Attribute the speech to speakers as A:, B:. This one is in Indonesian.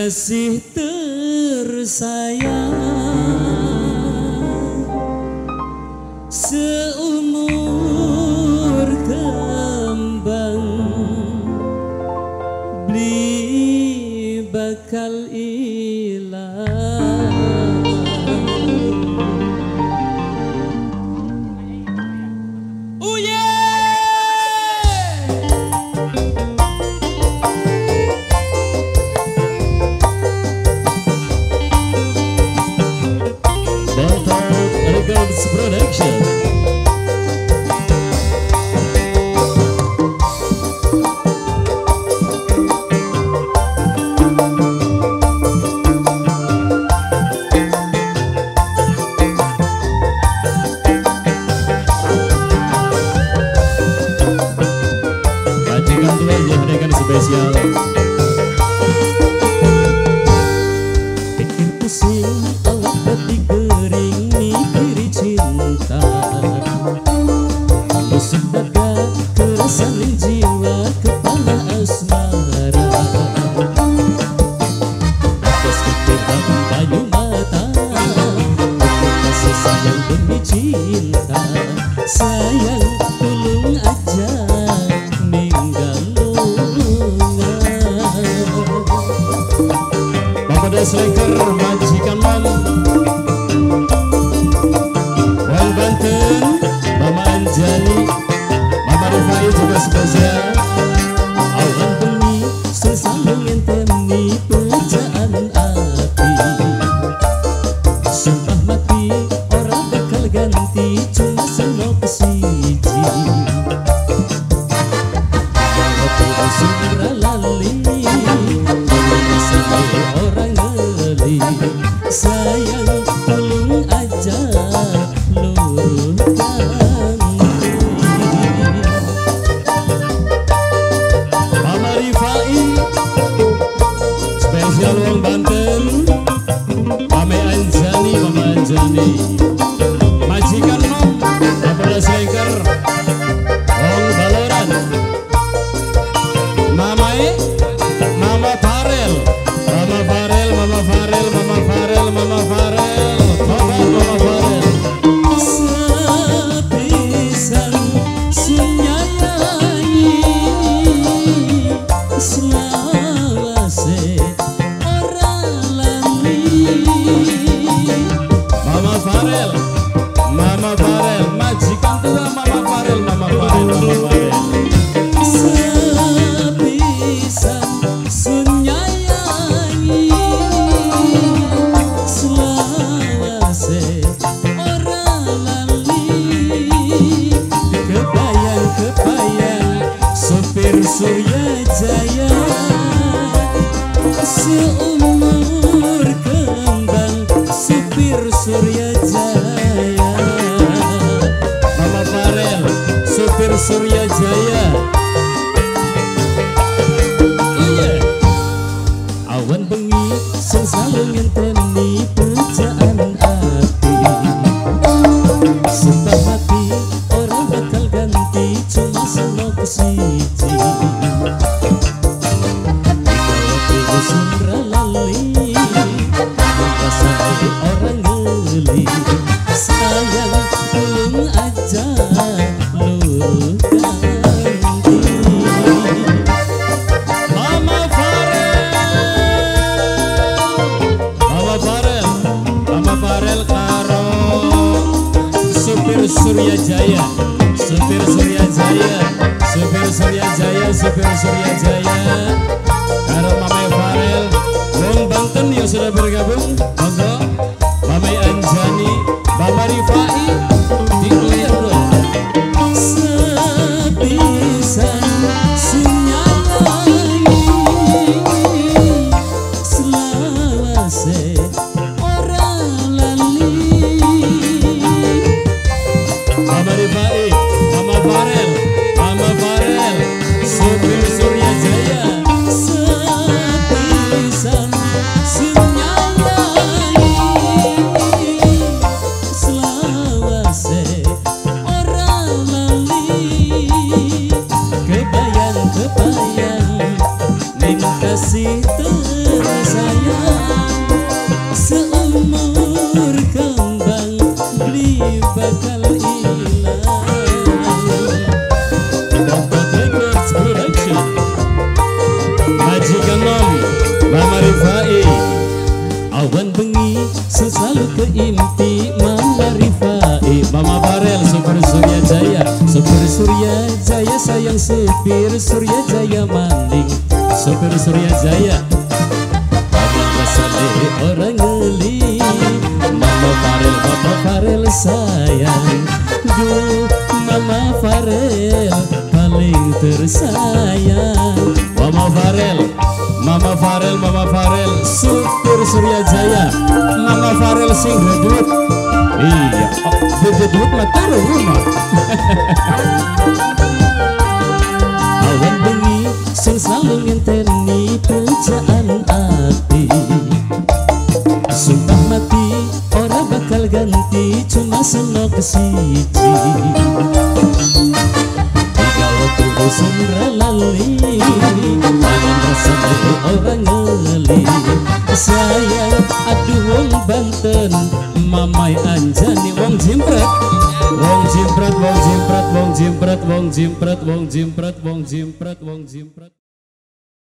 A: kasih tersayang seumur kembang beli bakal ilang. Oh yeah! Mantap Records Production. Spesial pikir pusing awak peti kering mikiri cinta musik dada keresahan jiwa kepala asmara atas ketidak kayu mata kasih sayang demi cinta sayang tolong aja Seleker majikan mam Wal Banten Mama Anjani Mama Rifai juga spesial awan bengi selalu ngenteni pujaan hati sumpah mati orang bakal ganti cuma senok siji kalau tidak sumra lali orang sayang tolong aja luruskan Mama Rifai spesial Wong Banten Mama Anjani majikan nom Bapak Seleker Wong Baloran Mama Farel sepisan sunyayangi selawase orang lali Mama Farel majikan tua Mama Farel sepisan sunyayangi Surya Jaya seumur kembang supir Surya Jaya Mama Farel supir Surya Jaya iya awan bengi selalu ngenteni pujaan hati sumpah mati orang bakal ganti cuma senok siji sumra lali rasai orang geli sayang tolong aja lu ganti Mama Farel karo supir Surya Jaya karo Mama Farel Wong Banten yang sudah bergabung monggo Mama Anjani Mama Rifai dikeliar dong sepisan sunyalangi selawase orang lali Mama Rifai Mama Farel supir Surya Jaya sepisan sunyalangi selawase orang lali kebayang neng kasih tersayang Awan bengi selalu keimpi Mama Rifai, Mama Farel, Super Surya Jaya, Super Surya Jaya sayang supir Surya Jaya maning, Super Surya Jaya. Ada rasane orang ngeli, Mama Farel sayang, duh Mama Farel paling tersayang. Mama Farel, Super Surya Jaya, Mama Farel sing gedut. Iya, gedut mah taruh rumah. Awan bengi sing selalu ngenteni pujaan ati. Sumpah mati ora bakal ganti cuma senok siji. Sumra lali, tangan rasanya orang ngeli. Sayang, aduh wong Banten, Mamai Anjani wong jimpret, wong jimpret, wong jimpret, wong jimpret, wong jimpret, wong jimpret, wong jimpret, wong jimpret.